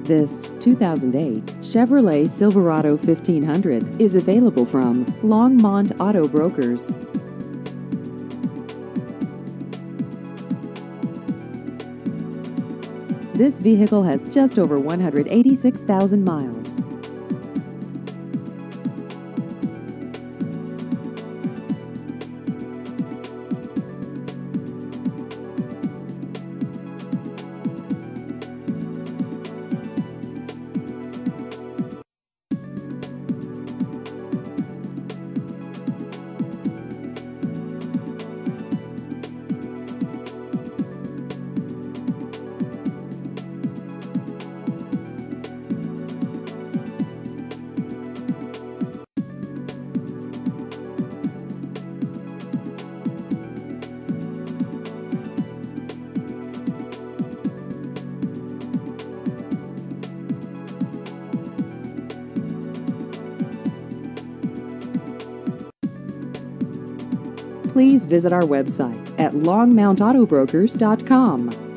This 2008 Chevrolet Silverado 1500 is available from Longmont Auto Brokers. This vehicle has just over 186,000 miles. Please visit our website at longmontautobrokers.com.